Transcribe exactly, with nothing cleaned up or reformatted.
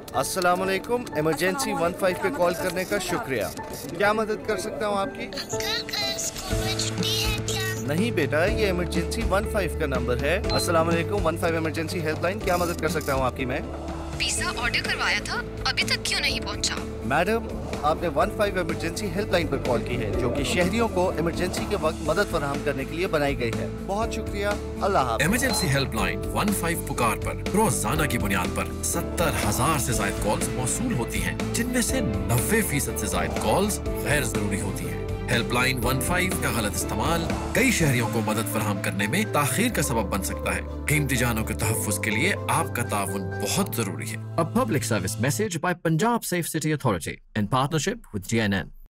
अस्सलाम वालेकुम। Emergency one five पे कॉल करने का शुक्रिया। क्या मदद कर सकता हूँ आपकी? अंकल, कल स्कूल में छुट्टी है क्या? नहीं बेटा, ये इमरजेंसी वन फाइव का नंबर है। अस्सलाम वालेकुम, वन फाइव इमरजेंसी हेल्पलाइन, क्या मदद कर सकता हूँ आपकी मैं? पिज़्ज़ा ऑर्डर करवाया था, अभी तक क्यों नहीं पहुंचा? मैडम, आपने वन फाइव इमरजेंसी हेल्पलाइन पर कॉल की है, जो कि शहरियों को इमरजेंसी के वक्त मदद फराहम करने के लिए बनाई गई है। बहुत शुक्रिया, अल्लाह हाफ़िज़। इमरजेंसी हेल्पलाइन वन फाइव पुकार पर रोजाना की बुनियाद पर सत्तर हजार से ज्यादा कॉल्स मौसूल होती हैं, जिनमें से नब्बे फीसद से ज्यादा कॉल्स गैर जरूरी होती हैं। हेल्पलाइन वन फाइव का गलत इस्तेमाल कई शहरियों को मदद फराहम करने में ताखीर का सबब बन सकता है। कीमती जानों के तहफ़्फ़ुज़ के लिए आपका ताउन बहुत जरूरी है। A public service message by Punjab Safe City Authority in partnership with G N N.